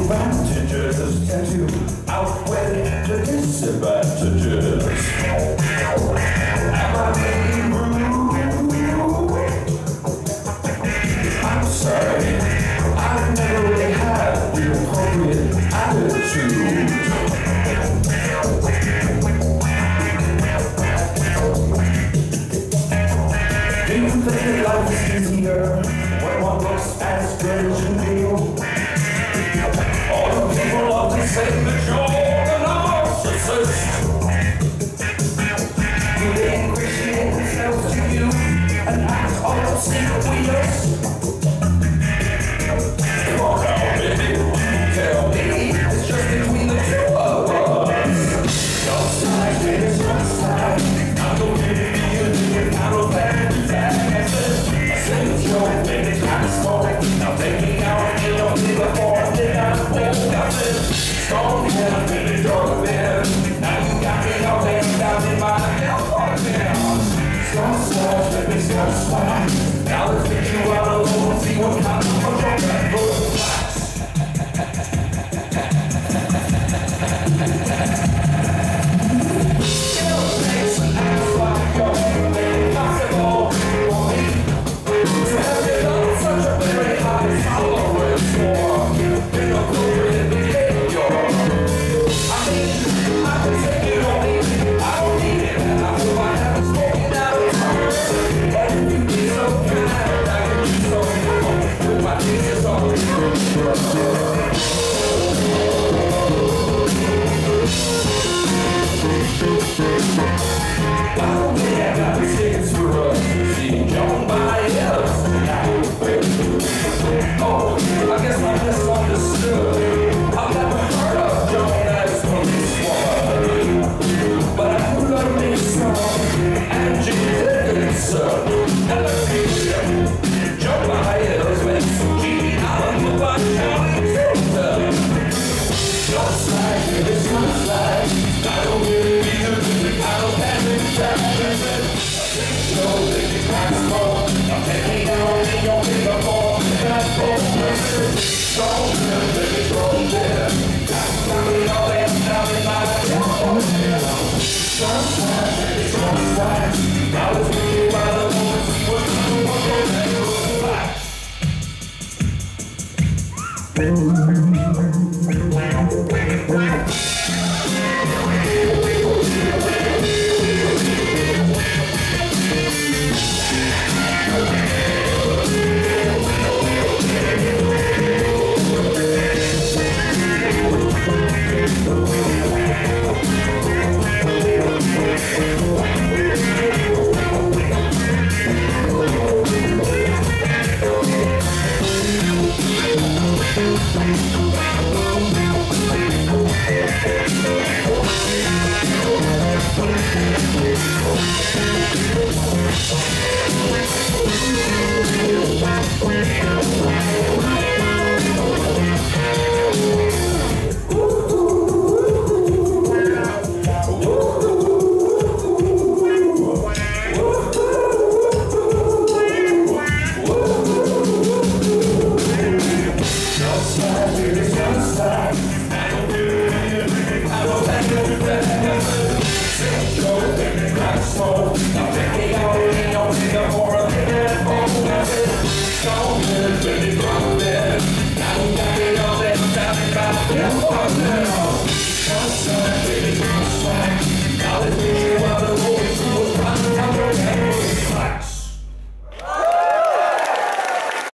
advantages tend to outweigh the disadvantages. Am I being rude? I'm sorry, I've never really had the appropriate attitude. Do you think that life is easier when one looks as good as you do? All the people love to say that you're the narcissist. Do they ingratiate themselves to you and act all obscene weirdos? Come on now, baby, tell me it's just between the two of us. Your side, baby, your side. I'm gonna give you without a fantasy. I said it's your baby, kind of small. Now take me out and you don't need a before midnight. I said, strong man, baby, strong man. Now you got me all laying down in my apartment. Strong side, baby, strong side. Now let's get you out alone and see what kind of a that looks like.